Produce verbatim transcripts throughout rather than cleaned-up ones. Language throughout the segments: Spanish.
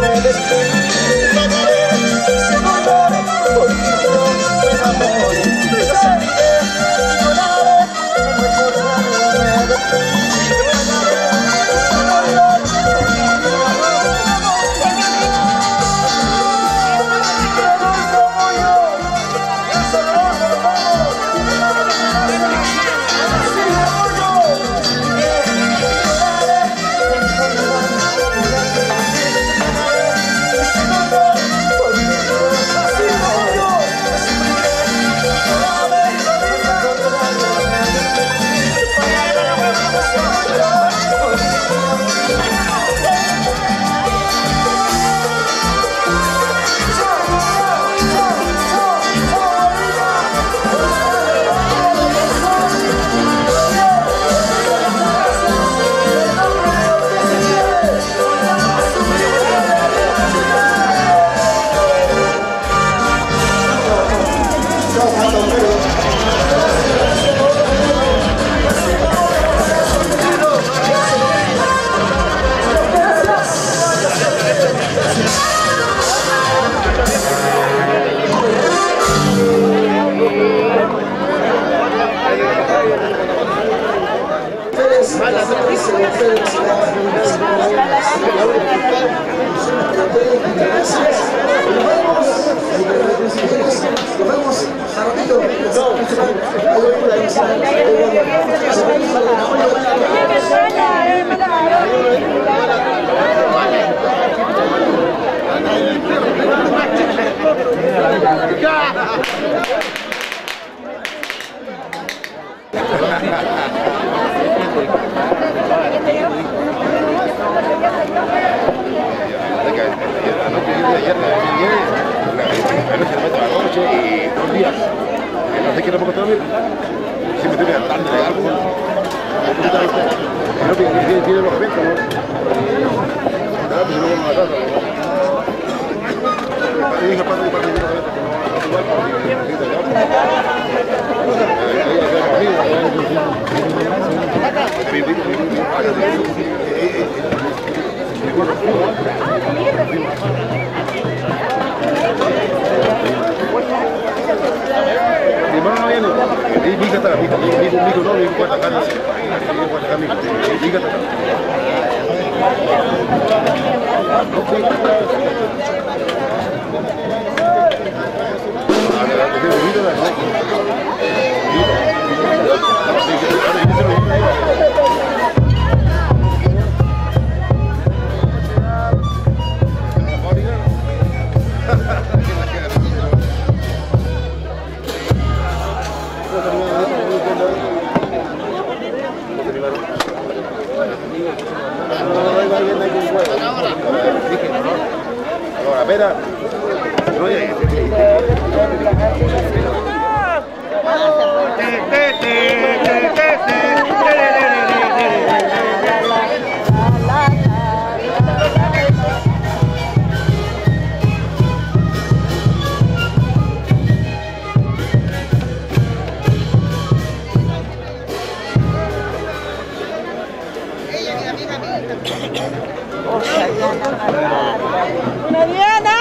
Una Diana.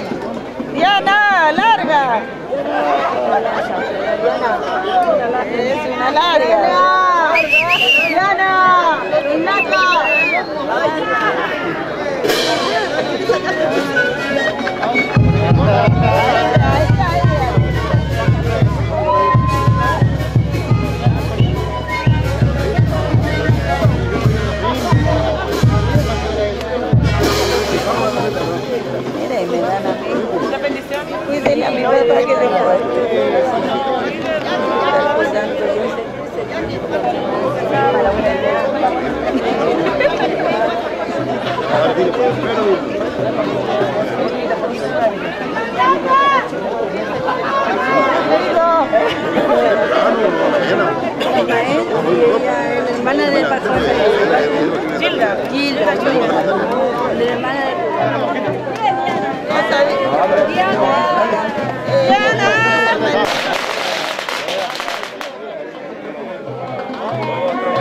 Diana, larga. Es una larga. Diana. Mira, y me dan a mí. La bendición. Cuídele a mi bebé para que le la hermana del pastor Gilda. Gilda, Gilda. La hermana del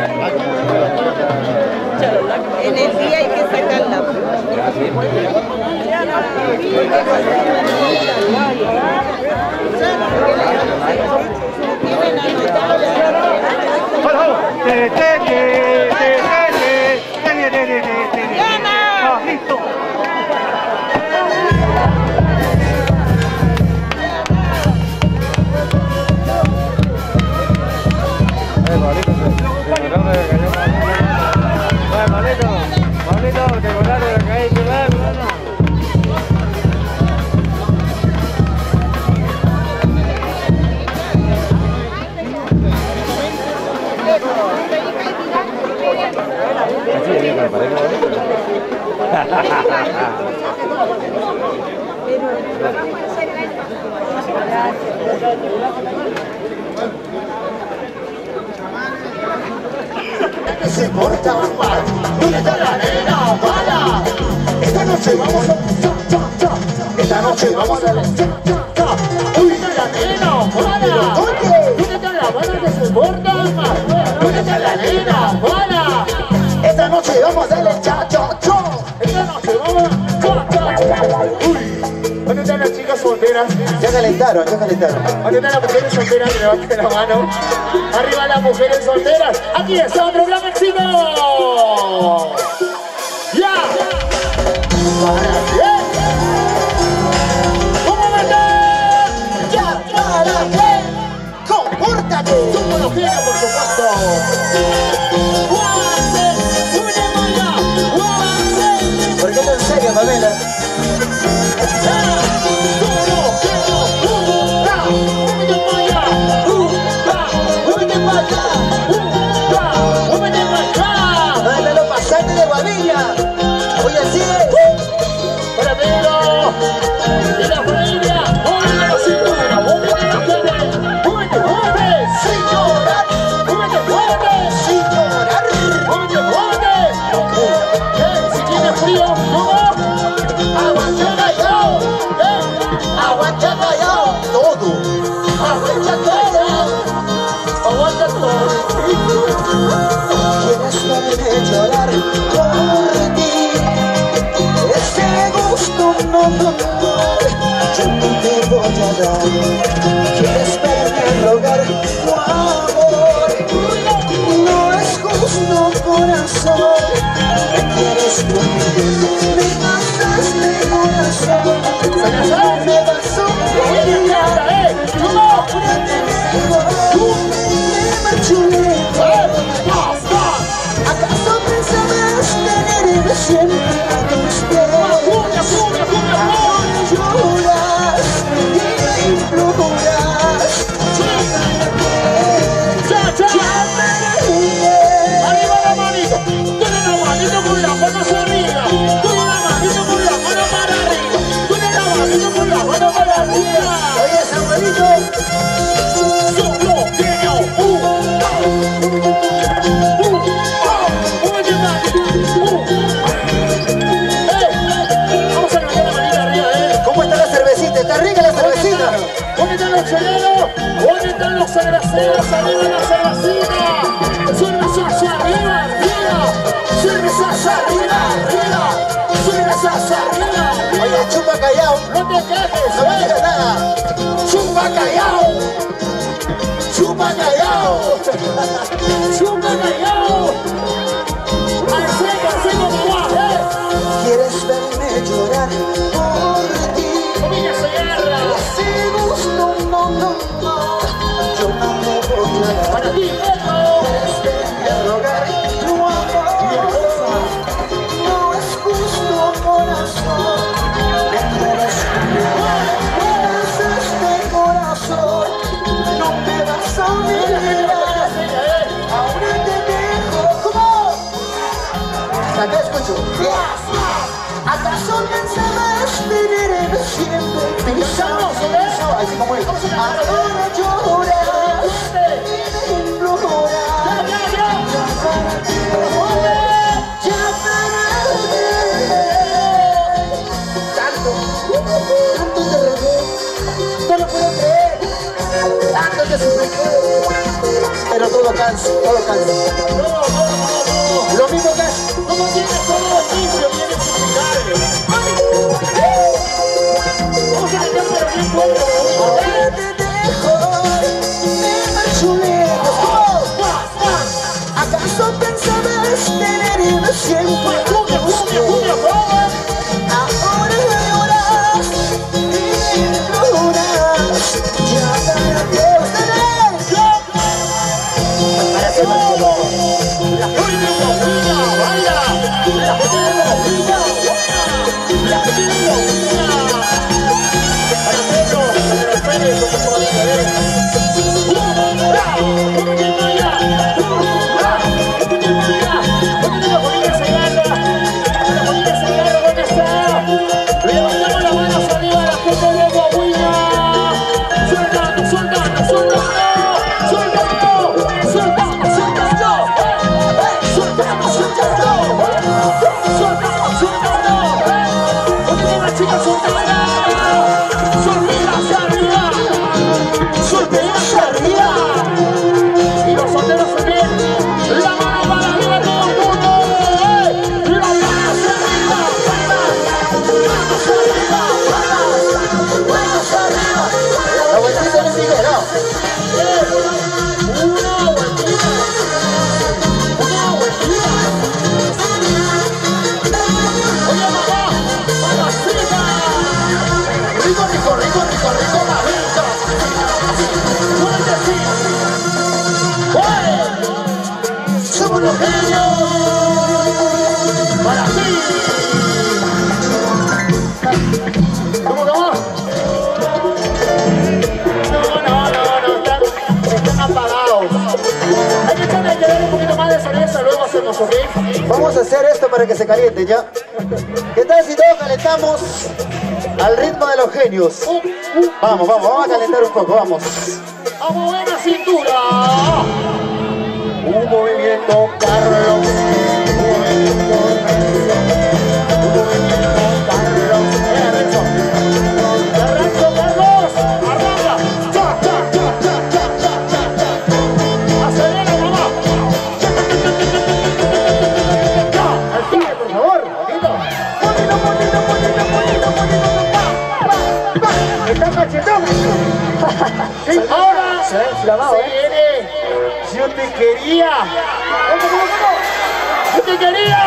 en el día hay que sacarla. Se porta mal, ¿dónde está la nena mala? Esta noche vamos a... cha, cha, cha. Esta noche vamos a... cha, cha, cha. ¿Dónde está la nena mala? ¿Dónde está la mala que se porta mal? ¿Dónde está la nena mala? Esta noche vamos a darle cha, cha, cha. Esta noche vamos a... cha, cha, cha. Uy, ¿dónde están las chicas solteras? Ya calentaron, ya calentaron. ¿Dónde están las mujeres solteras? Que levanten la mano. Arriba las mujeres solteras. Aquí está otro gran éxito. ¡Ya! ¡Para qué! ¿Cómo matar? ¡Ya! ¿Para qué? ¡Compórtate! ¡Somos los genios, por supuesto! ¡Guábase! ¡Une moya! ¡Guábase! ¿Por qué no en serio, Pamela? ¡Mándalo pasante de Guadilla! ¡Oye, así es! ¡Para Pedro! ¡Y la familia! ¡Muévete la cintura! ¡Muévete la cara! ¡Muévete, muévete! ¡Sin llorar! ¡Muévete, muévete! ¡Sin llorar! ¡Muévete, muévete! ¿Eh? Si tienes frío, ¿cómo? ¡Aguanta callao! ¿Eh? ¡Aguanta callao! ¡Todo! ¡Aguanta todo! ¡Aguanta todo! Quieres verme llorar por ti. Ese gusto no, no, no, yo no te voy a dar. Quieres verme rogar tu amor. No es justo, corazón. Me quieres prohibir, me matas mi corazón. Me vas a olvidar. Ahora te dejo, me marcho lejos. ¿Acaso pensabas tenerme siempre a tus pies? Ahora lloras y me imploras. Ya para qué. ¡Arriba la manito! ¡Tiene la manito con la mano hacia arriba! ¡Tiene la manito con la mano para arriba! ¡Tiene la manito con la mano para arriba! Oye, Samuelito. ¡Soplo, genio! ¡Uh! ¡Uh! ¡Uh! ¡Oye, ¡Uh! ¡Eh! Vamos a cambiar la manita arriba, ¿eh? ¿Cómo está la cervecita? ¿Está rica la cervecita? ¿Dónde están los cheleros? ¿Dónde están los cerveceros? ¡Arriba la cervecita! ¡Cerveza hacia arriba, arriba! ¡Cerveza hacia arriba, arriba! ¡Cerveza hacia arriba, arriba! Oye, chupa callao. ¡No te quejes, No me eh! digas nada. ¡Chupa callao! ¡Chupa callao! ¡Chupa callao! ¡Al seco, al seco, mamá, eh! Quieres verme llorar por ti. ¡Familia Segarra! Ese gusto no, no, no, yo no me voy a dar. ¡Para ti, Pedro! Quieres verme rogar tu amor. No es justo, corazón. Me quieres cuidar. Este corazón. No me vas a olvidar. Ahora te dejo. ¿Cómo? Acá escucho. ¿Acaso pensabas tenerme siempre? Pensamos, ¿eh? Así como es. Ahora lloras y me imploras. ¡Ya, ya, ya! Ya para qué. Tanto, tanto te regué, no lo puedo creer. Tanto te supliqué, pero todo cansa, todo cansa. ¡No, no, no, no! Lo mismo que es. ¿Cómo tienes todo oficio? Tienes que explicarle. Somos los genios para ti. ¿Cómo que va? No, no, no, no, están, están apagados. Hay que echarle a quedar un poquito más de cerveza, luego hacemos, ¿ok? Vamos a hacer esto para que se caliente, ¿ya? ¿Qué tal si todos calentamos al ritmo de los genios? Vamos, vamos, vamos a calentar un poco, vamos. A mover la cintura. Un movimiento, Carlos. Un movimiento, Carlos. Un movimiento, Carlos. Eh, Renzo. Arranco, Carlos. Arranca. Cha, cha, cha, cha, cha, cha, cha, cha. Acelera, mamá. Cha, al pie, por favor. Bonito. Bonito, bonito, bonito, bonito, bonito. Pa, pa, pa. Está cachetón. Ahora se viene. Yo te quería. ¿Cómo, cómo, cómo? Yo te quería.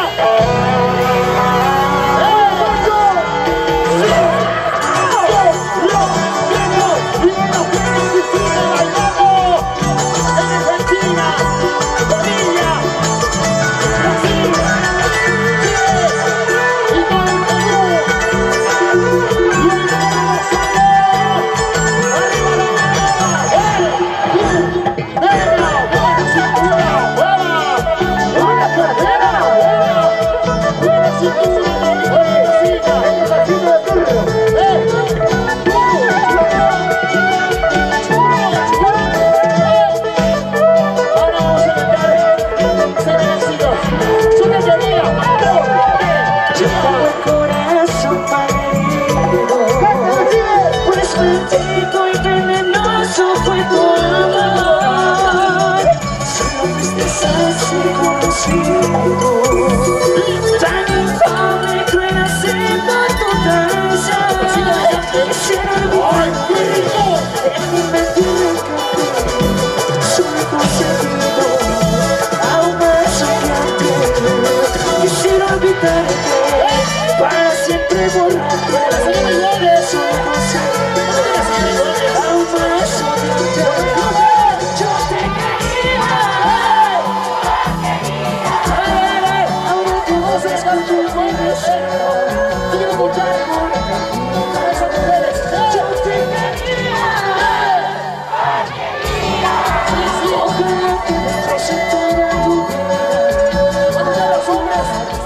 Para siempre borrarte aún más odiarte. Yo te quería, ahora que vos estás con tu deseo. Quiero escuchar a esas mujeres. Yo te quería, ojalá que destroce toda tu vida. Ojalá los hombres.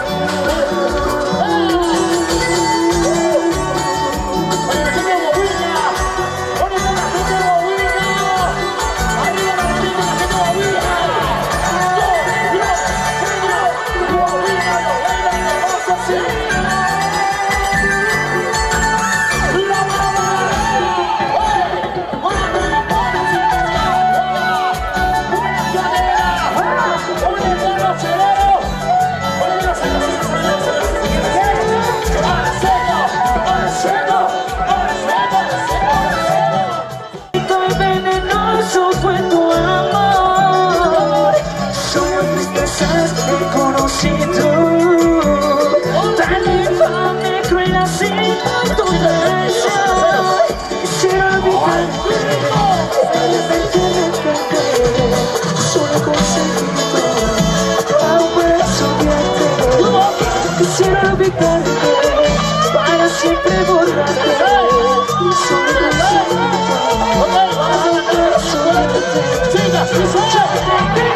Quisiera olvidarte, para siempre borrarte. Solo siempre, para siempre.